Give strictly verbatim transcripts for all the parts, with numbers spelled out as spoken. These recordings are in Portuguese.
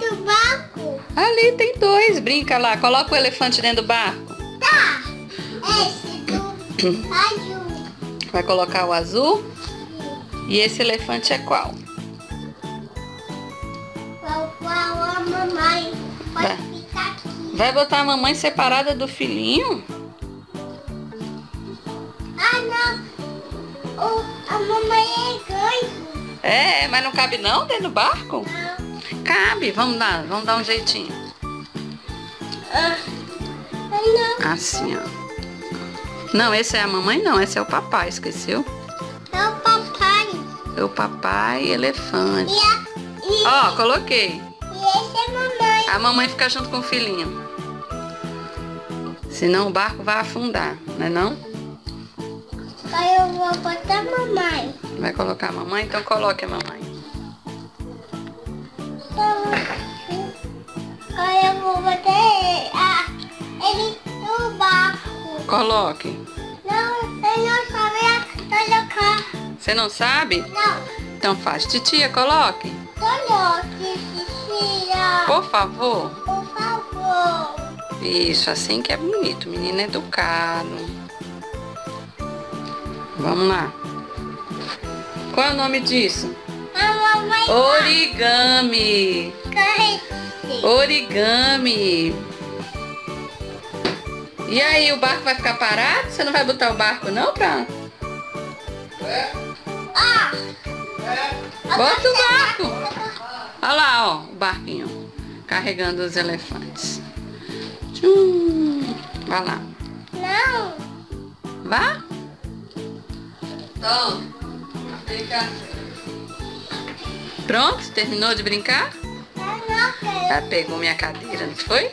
do barco? Ali tem dois, brinca lá. Coloca o elefante dentro do barco. Tá. Esse do azul. Vai colocar o azul. E esse elefante é qual? Qual, qual a mamãe vai Vai. ficar aqui? Vai botar a mamãe separada do filhinho? Ah, não. O, a mamãe é grande. É, mas não cabe não dentro do barco? Não. Cabe, vamos dar, vamos dar um jeitinho. Ah, não. Assim, ó. Não, esse é a mamãe não, esse é o papai, esqueceu? É o papai. É o papai elefante. E, a, e, Ó, coloquei. e esse é a mamãe. A mamãe fica junto com o filhinho. Senão o barco vai afundar, não é não? Aí eu vou botar a mamãe. Vai colocar a mamãe? Então coloque a mamãe. Aí eu vou botar ele, ah, ele no barco. Coloque. Não, eu não sabia colocar. Você não sabe? Não, Então faz. Titia, coloque. coloque, Cecília. Por favor. Por favor. Isso, assim que é bonito. Menino educado. Vamos lá. Qual é o nome disso? A mamãe Origami. vai. Origami. E aí, o barco vai ficar parado? Você não vai botar o barco não pra... Ah, Bota o barco. Olha lá, ó, o barquinho. Carregando os elefantes. Tchum. Vai lá. não. Vá. Então, fica. Pronto? Terminou de brincar? Eu não quero Já pegou minha cadeira, não foi?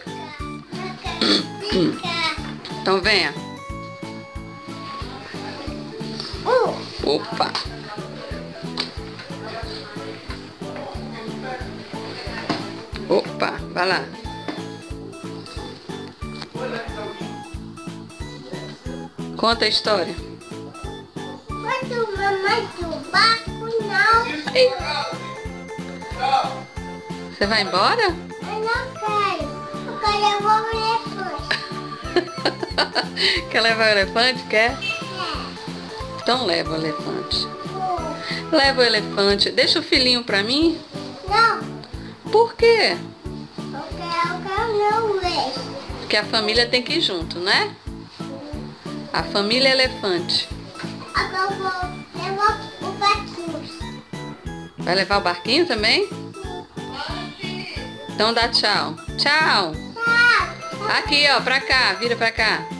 ficar. Então venha. Uh, Opa. Opa, vai lá. Conta a história. quando mamãe do barco, não. Aí. Você vai embora? Eu não quero. Eu quero levar o elefante. Quer levar o elefante? Quer? É. Então leva o elefante. Uh, Leva o elefante. Deixa o filhinho pra mim. não. Por quê? Eu quero, eu quero não ver. Porque a família tem que ir junto, né? A família é elefante. Agora eu vou levar o barquinho. Vai levar o barquinho também? Então dá tchau. Tchau. Tchau. Aqui, ó, pra cá. Vira pra cá.